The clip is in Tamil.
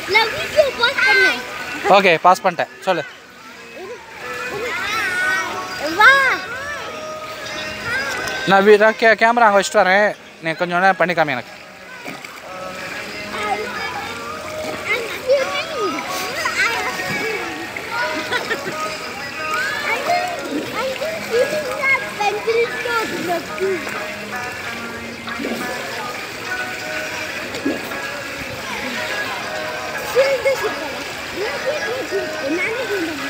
நான் வீடியோ பாஸ் பண்ணேன். ஓகே பாஸ் பண்ணிட்டேன் சொல்லு. வா நான் கேமரா அங்கே வச்சுட்டு வரேன், நீ கொஞ்சம் நேரம் பண்ணி காமி எனக்கு. This is